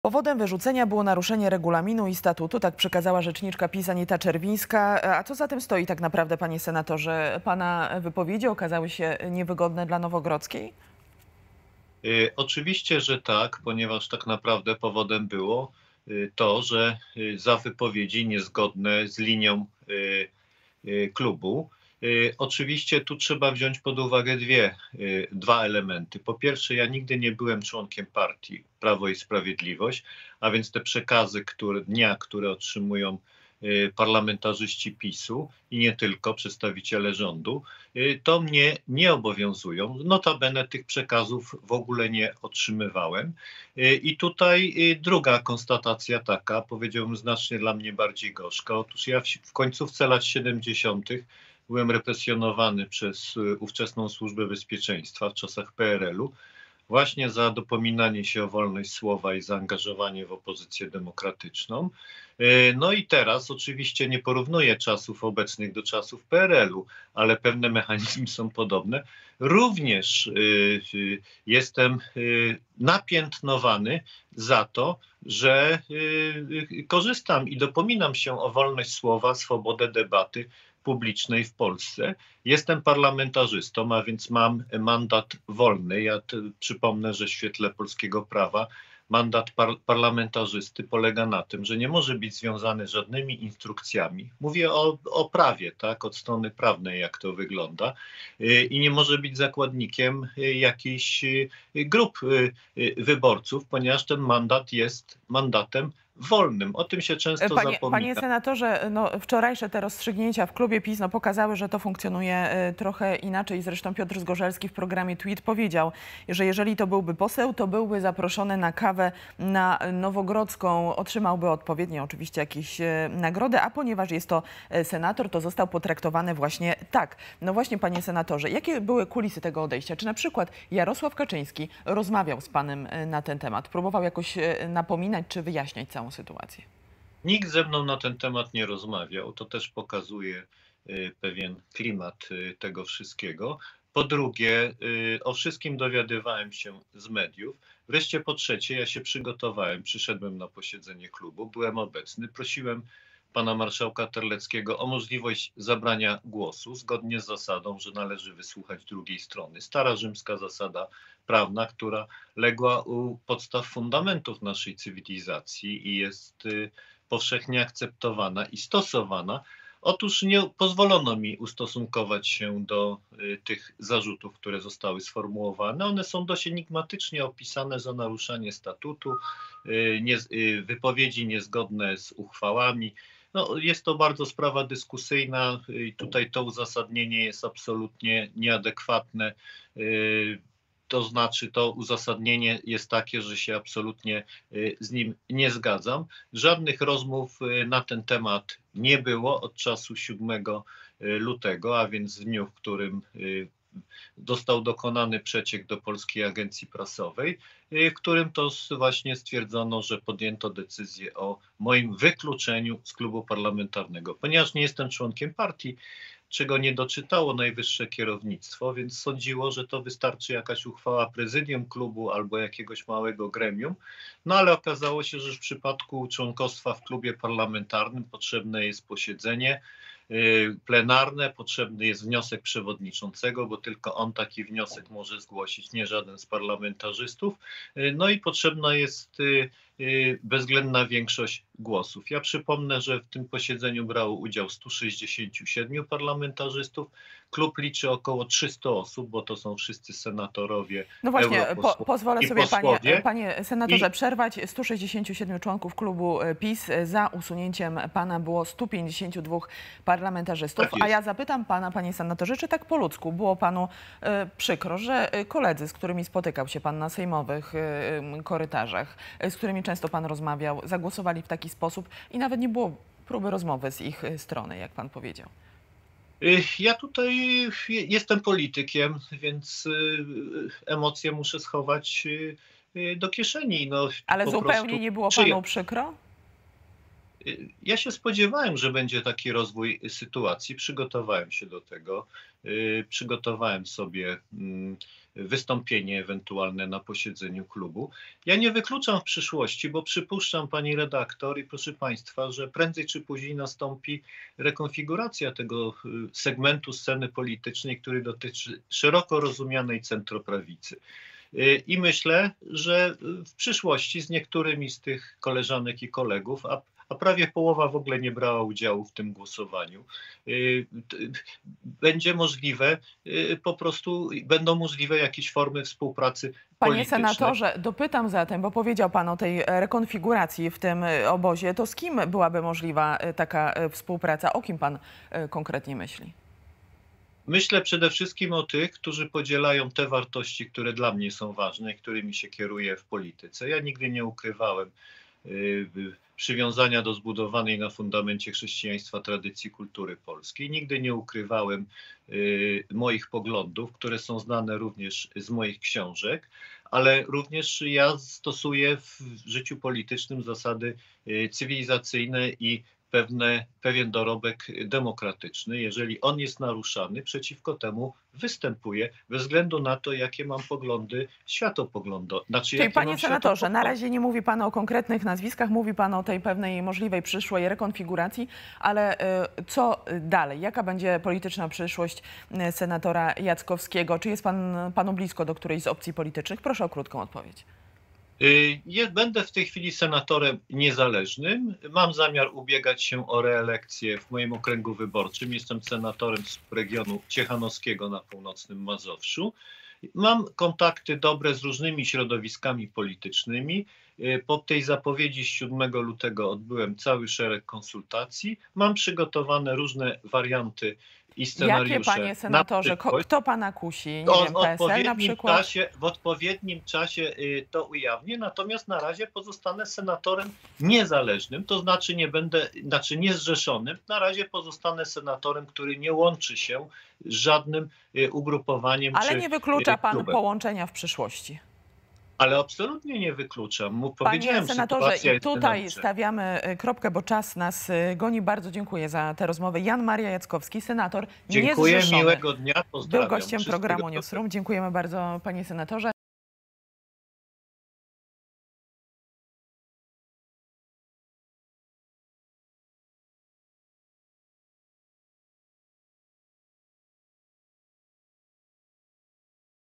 Powodem wyrzucenia było naruszenie regulaminu i statutu, tak przekazała rzeczniczka PiS Anita Czerwińska. A co za tym stoi tak naprawdę, panie senatorze? Pana wypowiedzi okazały się niewygodne dla Nowogrodzkiej? Oczywiście, że tak, ponieważ tak naprawdę powodem było to, że za wypowiedzi niezgodne z linią klubu. Oczywiście tu trzeba wziąć pod uwagę dwa elementy. Po pierwsze, ja nigdy nie byłem członkiem partii Prawo i Sprawiedliwość, a więc te przekazy które otrzymują parlamentarzyści PiSu i nie tylko, przedstawiciele rządu, to mnie nie obowiązują. Notabene tych przekazów w ogóle nie otrzymywałem. I tutaj druga konstatacja taka, powiedziałbym znacznie dla mnie bardziej gorzka. Otóż ja w końcówce lat 70. byłem represjonowany przez ówczesną Służbę Bezpieczeństwa w czasach PRL-u właśnie za dopominanie się o wolność słowa i zaangażowanie w opozycję demokratyczną. No i teraz oczywiście nie porównuję czasów obecnych do czasów PRL-u, ale pewne mechanizmy są podobne. Również jestem napiętnowany za to, że korzystam i dopominam się o wolność słowa, swobodę debaty publicznej w Polsce. Jestem parlamentarzystą, a więc mam mandat wolny. Przypomnę, że w świetle polskiego prawa mandat parlamentarzysty polega na tym, że nie może być związany z żadnymi instrukcjami. Mówię o prawie, tak, od strony prawnej, jak to wygląda, i nie może być zakładnikiem jakichś grup wyborców, ponieważ ten mandat jest mandatem wolnym. O tym się często zapomina. Panie senatorze, wczorajsze te rozstrzygnięcia w klubie PiS pokazały, że to funkcjonuje trochę inaczej. Zresztą Piotr Zgorzelski w programie Tweet powiedział, że jeżeli to byłby poseł, to byłby zaproszony na kawę na Nowogrodzką, otrzymałby odpowiednio oczywiście jakieś nagrody, a ponieważ jest to senator, to został potraktowany właśnie tak. No właśnie, panie senatorze, jakie były kulisy tego odejścia? Czy na przykład Jarosław Kaczyński rozmawiał z panem na ten temat? Próbował jakoś napominać czy wyjaśniać całą sytuację? Nikt ze mną na ten temat nie rozmawiał. To też pokazuje pewien klimat tego wszystkiego. Po drugie, o wszystkim dowiadywałem się z mediów. Wreszcie po trzecie, ja się przygotowałem, przyszedłem na posiedzenie klubu, byłem obecny, prosiłem pana marszałka Terleckiego o możliwość zabrania głosu, zgodnie z zasadą, że należy wysłuchać drugiej strony. Stara rzymska zasada prawna, która legła u podstaw fundamentów naszej cywilizacji i jest powszechnie akceptowana i stosowana. Otóż nie pozwolono mi ustosunkować się do tych zarzutów, które zostały sformułowane. One są dość enigmatycznie opisane za naruszanie statutu, wypowiedzi niezgodne z uchwałami. No, jest to bardzo sprawa dyskusyjna i tutaj to uzasadnienie jest absolutnie nieadekwatne. To znaczy, to uzasadnienie jest takie, że się absolutnie z nim nie zgadzam. Żadnych rozmów na ten temat nie było od czasu 7 lutego, a więc w dniu, w którym został dokonany przeciek do Polskiej Agencji Prasowej, w którym to właśnie stwierdzono, że podjęto decyzję o moim wykluczeniu z klubu parlamentarnego. Ponieważ nie jestem członkiem partii, czego nie doczytało najwyższe kierownictwo, więc sądziło, że to wystarczy jakaś uchwała prezydium klubu albo jakiegoś małego gremium. No ale okazało się, że w przypadku członkostwa w klubie parlamentarnym potrzebne jest posiedzenie plenarne, potrzebny jest wniosek przewodniczącego, bo tylko on taki wniosek może zgłosić, nie żaden z parlamentarzystów. No i potrzebna jest bezwzględna większość głosów. Ja przypomnę, że w tym posiedzeniu brało udział 167 parlamentarzystów. Klub liczy około 300 osób, bo to są wszyscy senatorowie, No właśnie, europosłowie pozwolę i sobie, posłowie. panie senatorze, przerwać. 167 członków klubu PiS, za usunięciem pana było 152 parlamentarzystów. Tak A jest. ja zapytam pana, panie senatorze, czy tak po ludzku było panu przykro, że koledzy, z którymi spotykał się pan na sejmowych korytarzach, z którymi często pan rozmawiał, zagłosowali w taki sposób i nawet nie było próby rozmowy z ich strony, jak pan powiedział? Ja tutaj jestem politykiem, więc emocje muszę schować do kieszeni. No, Ale po zupełnie prostu nie było panu przykro? Ja się spodziewałem, że będzie taki rozwój sytuacji. Przygotowałem się do tego. Przygotowałem sobie wystąpienie ewentualne na posiedzeniu klubu. Ja nie wykluczam w przyszłości, bo przypuszczam, pani redaktor i proszę państwa, że prędzej czy później nastąpi rekonfiguracja tego segmentu sceny politycznej, który dotyczy szeroko rozumianej centroprawicy. I myślę, że w przyszłości z niektórymi z tych koleżanek i kolegów, a prawie połowa w ogóle nie brała udziału w tym głosowaniu, będzie możliwe, po prostu będą możliwe jakieś formy współpracy Panie politycznej. senatorze, dopytam zatem, bo powiedział pan o tej rekonfiguracji w tym obozie, to z kim byłaby możliwa taka współpraca? O kim pan konkretnie myśli? Myślę przede wszystkim o tych, którzy podzielają te wartości, które dla mnie są ważne i którymi się kieruję w polityce. Ja nigdy nie ukrywałem przywiązania do zbudowanej na fundamencie chrześcijaństwa tradycji kultury polskiej. Nigdy nie ukrywałem moich poglądów, które są znane również z moich książek, ale również ja stosuję w życiu politycznym zasady cywilizacyjne i pewien dorobek demokratyczny. Jeżeli on jest naruszany, przeciwko temu występuję bez względu na to, jakie mam poglądy światopoglądowe. Czyli panie senatorze, na razie nie mówi pan o konkretnych nazwiskach, mówi pan o tej pewnej możliwej przyszłej rekonfiguracji, ale co dalej? Jaka będzie polityczna przyszłość senatora Jackowskiego? Czy jest panu blisko do którejś z opcji politycznych? Proszę o krótką odpowiedź. Będę w tej chwili senatorem niezależnym. Mam zamiar ubiegać się o reelekcję w moim okręgu wyborczym. Jestem senatorem z regionu ciechanowskiego na północnym Mazowszu. Mam kontakty dobre z różnymi środowiskami politycznymi. Po tej zapowiedzi z 7 lutego odbyłem cały szereg konsultacji. Mam przygotowane różne warianty i scenariusze. Jakie, panie senatorze, kto pana kusi? Nie wiem, PSL na przykład? W odpowiednim czasie to ujawnię, natomiast na razie pozostanę senatorem niezależnym, to znaczy niezrzeszonym. Na razie pozostanę senatorem, który nie łączy się z żadnym ugrupowaniem. Ale nie wyklucza pan klubem połączenia w przyszłości? Ale absolutnie nie wykluczam. Panie senatorze, i tutaj stawiamy kropkę, bo czas nas goni. Bardzo dziękuję za tę rozmowę. Jan Maria Jackowski, senator niezrzeszony. Dziękuję, miłego dnia, pozdrawiam. Był gościem programu Newsroom. Dziękujemy bardzo, panie senatorze.